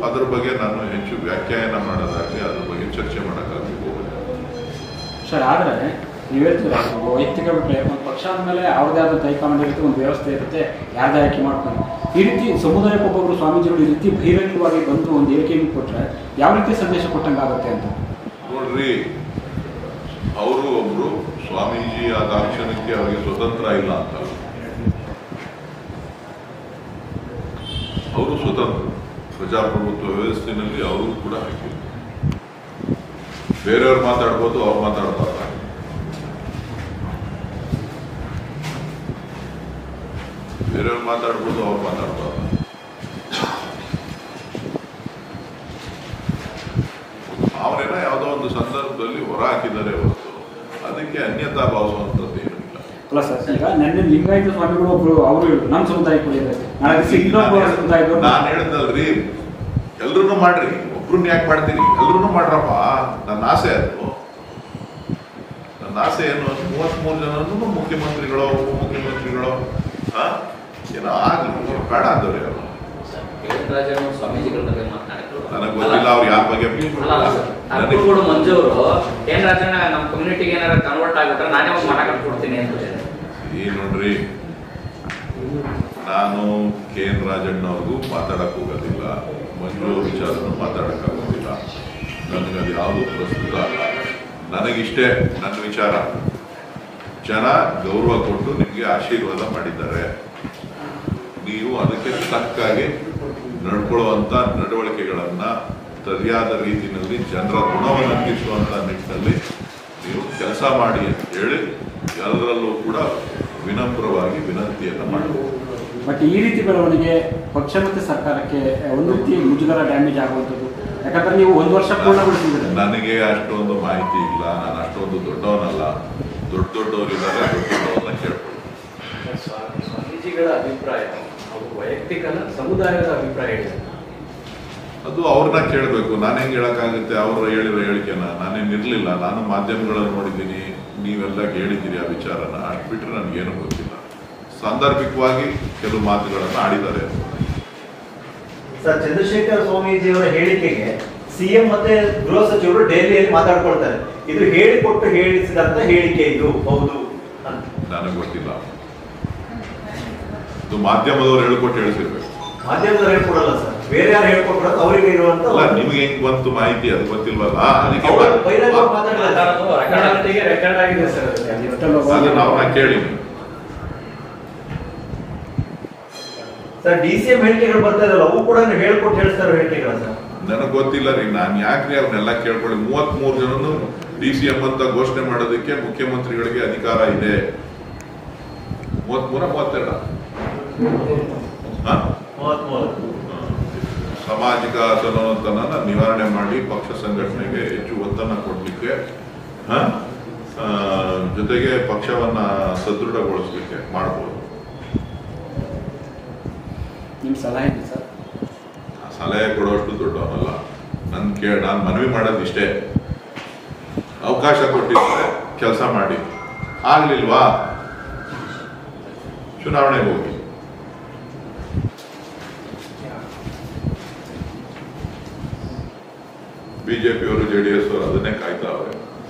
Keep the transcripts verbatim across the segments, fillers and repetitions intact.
ಅದ್ರ ಬಗ್ಗೆ ನಾನು ಹೆಚ್ಚು ವ್ಯಾಖ್ಯಾನ ಮಾಡೋದಾಗಲಿ ಅದ್ರ ಬಗ್ಗೆ ಚರ್ಚೆ ಮಾಡೋಕ್ಕಾಗಲಿ ಹೋಗೋದು ಸರ್. ಆದರೆ ನೀವು ಹೇಳ್ತೀರಾ ವೈಯಕ್ತಿಕ ಬಿಟ್ಟರೆ ಒಂದು ಪಕ್ಷ ಆದಮೇಲೆ ಅವ್ರದ್ದೇ ಆದ ಹೈಕಮಾಂಡ್ ಇರುತ್ತೆ, ಒಂದು ವ್ಯವಸ್ಥೆ ಇರುತ್ತೆ, ಯಾರದೇ ಆಯ್ಕೆ ಮಾಡ್ಕೊಂಡು ಈ ರೀತಿ ಸಮುದಾಯಕ್ಕೊಬ್ಬೊಬ್ಬರು ಸ್ವಾಮೀಜಿಗಳು ಈ ರೀತಿ ಬಹಿರಂಗವಾಗಿ ಬಂದು ಒಂದು ಹೇಳಿಕೆಯನ್ನು ಕೊಟ್ಟರೆ ಯಾವ ರೀತಿ ಸಂದೇಶ ಕೊಟ್ಟಂಗೆ ಆಗುತ್ತೆ ಅಂತ ನೋಡ್ರಿ. ಅವರು ಒಬ್ರು ಸ್ವಾಮೀಜಿ ಆದ ಕ್ಷಣಕ್ಕೆ ಅವರಿಗೆ ಸ್ವತಂತ್ರ ಇಲ್ಲ ಅಂತ, ಅವರು ಸ್ವತಂತ್ರ ಪ್ರಜಾಪ್ರಭುತ್ವ ವ್ಯವಸ್ಥೆಯಲ್ಲಿ ಅವರು ಕೂಡ ಹಾಕಿಲ್ಲ. ಬೇರೆಯವ್ರು ಮಾತಾಡ್ಬೋದು, ಅವ್ರು ಮಾತಾಡ್ಬಾರ್ದು. ಬೇರೆಯವ್ರು ಮಾತಾಡ್ಬೋದು, ಅವ್ರು ಮಾತಾಡ್ಬಾರ್ದು. ಅವರೇನ ಯಾವುದೋ ಒಂದು ಸಂದರ್ಭದಲ್ಲಿ ಹೊರ ಹಾಕಿದ್ದಾರೆ ಹೊರತು ಅದಕ್ಕೆ ಅನ್ಯತಾ ಭಾವಿಸುವಂಥದ್ದು ಏನಿಲ್ಲ. ಅಲ್ಲ ಸರ್, ಈಗ ನೆನ್ನೆ ಲಿಂಗಾಯತ ಸ್ವಾಮಿಗಳು ಒಬ್ರು ಅವರು ನಮ್ಮ ಸಮುದಾಯಕ್ಕೆ ಸಮುದಾಯದವರು ನಾನು ಹೇಳಿದ್ನಲ್ರಿ, ಎಲ್ರು ಮಾಡ್ರಿ, ಒಬ್ರನ್ನ ಯಾಕೆ ಮಾಡ್ತೀರಿ, ಎಲ್ರು ಮಾಡ್ರಪ್ಪ. ನನ್ನ ಆಸೆ ಅದು, ನನ್ನ ಆಸೆ ಏನು, ಮೂವತ್ತ್ ಮೂರು ಜನನು ಮುಖ್ಯಮಂತ್ರಿಗಳು ಉಪಮುಖ್ಯಮಂತ್ರಿಗಳು ಏನೋ ಆಗ್ಲಿ, ಬೇಡ ಅಂದವ್ರಿ ಅವರು. ನನಗೆ ಗೊತ್ತಿಲ್ಲ ಅವ್ರು ಯಾರ ಬಗ್ಗೆ. ಮಂಜು ಅವರು ಏನ್ ರಾಜಣ್ಣ ನಮ್ಮ ಕಮ್ಯುನಿಟಿಗೆ ಏನಾರ ಕನ್ವರ್ಟ್ ಆಗ್ಬಿಟ್ರೆ ನಾನೇ ಒಂದು ಮಠ ಕಟ್ಕೊಡ್ತೀನಿ ಅಂತ. ಈ ನೋಡ್ರಿ, ನಾನು ಕೆ ಎನ್ ರಾಜಣ್ಣವ್ರಿಗೂ ಮಾತಾಡಕ್ ಹೋಗೋದಿಲ್ಲ, ಮಂಜು ವಿಚಾರನೂ ಮಾತಾಡಕ್ಕಾಗೋದಿಲ್ಲ. ನನಗದು ಯಾವುದು ಪ್ರಸ್ತುತ ಅಲ್ಲ. ನನಗಿಷ್ಟೇ ನನ್ನ ವಿಚಾರ, ಜನ ಗೌರವ ಕೊಟ್ಟು ನಿಮಗೆ ಆಶೀರ್ವಾದ ಮಾಡಿದ್ದಾರೆ, ನೀವು ಅದಕ್ಕೆ ತಕ್ಕಾಗಿ ನಡ್ಕೊಳ್ಳುವಂಥ ನಡವಳಿಕೆಗಳನ್ನ ಸರಿಯಾದ ರೀತಿಯಲ್ಲಿ ಜನರ ಋಣವನ್ನು ಅಂಟಿಸುವಂಥ ನಿಟ್ಟಿನಲ್ಲಿ ನೀವು ಕೆಲಸ ಮಾಡಿ ಅಂತ ಹೇಳಿ ಎಲ್ಲರಲ್ಲೂ ಕೂಡ ವಿನಮ್ರವಾಗಿ ವಿನಂತಿಯನ್ನು ಮಾಡಬಹುದು. ಬಟ್ ಈ ರೀತಿ ಬೆಳವಣಿಗೆ ಪಕ್ಷ ಮತ್ತು ಸರ್ಕಾರಕ್ಕೆ ಒಂದು ರೀತಿ ಮುಜುಗರ ಡ್ಯಾಮೇಜ್ ಆಗುವಂಥದ್ದು. ಯಾಕಂದ್ರೆ ನೀವು ಒಂದು ವರ್ಷ ಪೂರ್ಣಗೊಳಿಸಿದ್ರೆ ನನಗೆ ಅಷ್ಟೊಂದು ಮಾಹಿತಿ ಇಲ್ಲ, ನಾನು ಅಷ್ಟೊಂದು ದೊಡ್ಡವನಲ್ಲ. ದೊಡ್ಡ ದೊಡ್ಡವರಿದ್ದಾರೆ, ದೊಡ್ಡ ದೊಡ್ಡವನ್ನ ಕೇಳ್ಕೊಳ್ಳಿ. ಸ್ವಾಮೀಜಿಗಳ ಅಭಿಪ್ರಾಯ ಅವರು ವೈಯಕ್ತಿಕ ಸಮುದಾಯದ ಅಭಿಪ್ರಾಯ ಇದೆ, ಅದು ಅವ್ರನ್ನ ಕೇಳಬೇಕು. ನಾನು ಹೆಂಗೆ ಹೇಳಕ್ಕಾಗುತ್ತೆ? ಅವರು ಹೇಳಿರೋ ಹೇಳಿಕೆನ ನಾನೇನು ಇರಲಿಲ್ಲ, ನಾನು ಮಾಧ್ಯಮಗಳಲ್ಲಿ ನೋಡಿದ್ದೀನಿ, ನೀವೆಲ್ಲ ಹೇಳಿದ್ದೀರಿ ಆ ವಿಚಾರನ. ಅಷ್ಟು ಬಿಟ್ಟರೆ ನನಗೇನು ಗೊತ್ತಿಲ್ಲ. ಸಾಂದರ್ಭಿಕವಾಗಿ ಕೆಲವು ಮಾತುಗಳನ್ನು ಆಡಿದ್ದಾರೆ. ಸರ್, ಚಂದ್ರಶೇಖರ್ ಸ್ವಾಮೀಜಿಯವರ ಹೇಳಿಕೆಗೆ ಸಿಎಂ ಮತ್ತೆ ಗೃಹ ಸಚಿವರು ದೆಹಲಿಯಲ್ಲಿ ಮಾತಾಡ್ಕೊಳ್ತಾರೆ. ಇದು ಹೇಳಿಕೊಟ್ಟು ಹೇಳಿಸಿದಂತ ಹೇಳಿಕೆ ಇದು ಹೌದು ಅಂತ ನನಗೆ ಗೊತ್ತಿಲ್ಲ. ಇದು ಮಾಧ್ಯಮದವರು ಹೇಳ್ಕೊಟ್ಟು ಹೇಳಿಸಿರ್ಬೇಕು. ಮಾಧ್ಯಮದವ್ರು ಹೇಳ್ಕೊಡಲ್ಲ ಸರ್, ಬೇರೆ ಯಾರು ಹೇಳ್ಕೊಟ್ರದು ಅವರಿಗೆ ಇರುವಂತ. ನಿಮ್ಗೆ ಹೆಂಗ್ ಬಂತು ಮಾಹಿತಿ ಅದು ಗೊತ್ತಿಲ್ವಲ್ಲ, ಅದಕ್ಕೆ ರೆಕಾರ್ಡ್ ಆಗಿದೆ ಸರ್. ಅದನ್ನ ಅವ್ರನ್ನ ಕೇಳಿ. ಸರ್, ಡಿ ಸಿ ಎಂ ಹೇಳಿಕೆಗಳು ಬರ್ತಾ ಇರಲ್ಲ, ಅವು ಕೂಡ ಹೇಳ್ಕೊಟ್ಟು ಹೇಳ್ತಾರೆ ಹೇಳಿಕೆಗಳ ಸರ್. ನನಗೆ ಗೊತ್ತಿಲ್ಲ ರೀ, ನಾನು ಯಾಕ್ರಿ ಅವ್ರನ್ನೆಲ್ಲ ಕೇಳ್ಕೊಳ್ಳಿ. ಮೂವತ್ತ್ ಮೂರು ಜನನು ಡಿ ಸಿ ಎಂ ಅಂತ ಘೋಷಣೆ ಮಾಡೋದಕ್ಕೆ ಮುಖ್ಯಮಂತ್ರಿಗಳಿಗೆ ಅಧಿಕಾರ ಇದೆ. ಮೂವತ್ತ್ ಮೂರ ಮೂವತ್ತೆರಡ ಸಾಮಾಜಿಕ ಅಸಮಾನತನ ನಿವಾರಣೆ ಮಾಡಿ ಪಕ್ಷ ಸಂಘಟನೆಗೆ ಹೆಚ್ಚು ಒತ್ತನ್ನು ಕೊಡ್ಲಿಕ್ಕೆ, ಜೊತೆಗೆ ಪಕ್ಷವನ್ನ ಸದೃಢಗೊಳಿಸ್ಲಿಕ್ಕೆ ಮಾಡಬಹುದು. ನಿಮ್ಮ ಸಲಹೆ ಸರ್? ಸಲಹೆ ಕೊಡೋಷ್ಟು ದೊಡ್ಡವನಲ್ಲ. ನನ್ ಕೇ ನಾನು ಮನವಿ ಮಾಡೋದು ಇಷ್ಟೇ, ಅವಕಾಶ ಕೊಟ್ಟಿದ್ರೆ ಕೆಲಸ ಮಾಡಿ. ಆಗ್ಲಿಲ್ವಾ ಚುನಾವಣೆಗೆ ಹೋಗಿ. ಬಿಜೆಪಿಯವರು ಜೆ ಡಿ ಎಸ್ ಅವರು ಅದನ್ನೇ ಕಾಯ್ತಾವ್ರೆ.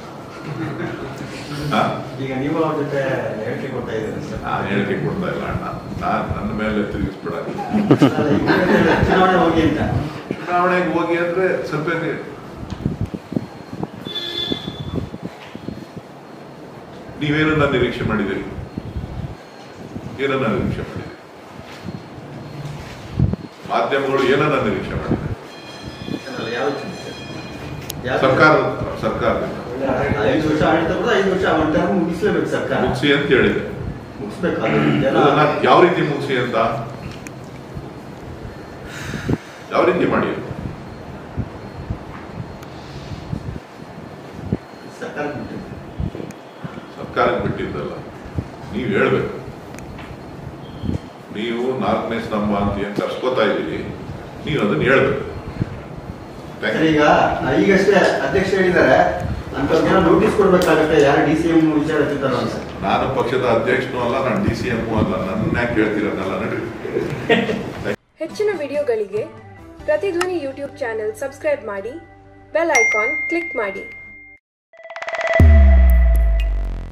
ಈಗ ನೀವು ಅವ್ರ ಜೊತೆ ಹೇಳಿಕೆ ಕೊಡ್ತಾ ಇದ್ದೀರಿ ಸರ್? ನಾನು ಹೇಳಿಕೆ ಕೊಡ್ತಾ ಇಲ್ಲ ಅಣ್ಣ, ನಾನು ನನ್ನ ಮೇಲೆ ತಿರುಗಿಸ್ಬಿಡ. ಚುನಾವಣೆ ಹೋಗಿ ಅಂತ. ಚುನಾವಣೆಗೆ ಹೋಗಿ ಅಂದ್ರೆ ಸ್ವಲ್ಪ ನೀವೇನನ್ನ ನಿರೀಕ್ಷೆ ಮಾಡಿದಿರಿ? ಏನನ್ನ ನಿರೀಕ್ಷೆ ಮಾಡಿದಿರಿ? ಮಾಧ್ಯಮಗಳು ಏನನ್ನ ನಿರೀಕ್ಷೆ ಮಾಡಿದೆ? ಸರ್ಕಾರ ಸರ್ಕಾರದಿಂದ ಐದು ವರ್ಷ ಆಡಳಿತ ಕೂಡ ಐದು ವರ್ಷ ಆಡಳಿತ ಮುಗಿಸ್ಲೇಬೇಕು ಸರ್ಕಾರ. ಮುಗಿಸಿ ಅಂತ ಹೇಳಿದೆ. ಮುಗಿಸ್ಬೇಕು. ಯಾವ ರೀತಿ ಮುಗಿಸಿ ಅಂತ, ಯಾವ ರೀತಿ ಮಾಡಿ? ಸರ್ಕಾರಕ್ಕೆ ಬಿಟ್ಟಿದ್ದಲ್ಲ, ನೀವು ಹೇಳ್ಬೇಕು. ನೀವು ನಾಲ್ಕನೇ ಸ್ತಂಭ ಅಂತ ಏನ್ ಕರ್ಸ್ಕೋತಾ ಇದ್ದೀರಿ, ನೀವು ಅದನ್ನ ಹೇಳ್ಬೇಕು. ಈಗ ಈಗಷ್ಟೇ ಅಧ್ಯಕ್ಷ ಹೇಳಿದ್ದಾರೆ ಅಂತ ನೋಟಿಸ್ ಕೊಡ್ಬೇಕಾಗತ್ತೆ ಯಾರು ಡಿ ಸಿ ಎಂ ವಿಚಾರ ಎತ್ತಿದ್ದಾರೋ ಅಂತ. ನಾನು ಪಕ್ಷದ ಅಧ್ಯಕ್ಷನೂ ಅಲ್ಲ, ನಾನು ಡಿ ಸಿ ಎಂ ಅಲ್ಲ, ನನ್ನ ಯಾಕೆ ಹೇಳ್ತೀರನ್ನಲ್ಲ ನಡ್ರಿ. ಹೆಚ್ಚಿನ ವಿಡಿಯೋಗಳಿಗೆ ಪ್ರತಿಧ್ವನಿ ಯೂಟ್ಯೂಬ್ ಚಾನೆಲ್ ಸಬ್ಸ್ಕ್ರೈಬ್ ಮಾಡಿ, ಬೆಲ್ ಐಕಾನ್ ಕ್ಲಿಕ್ ಮಾಡಿ.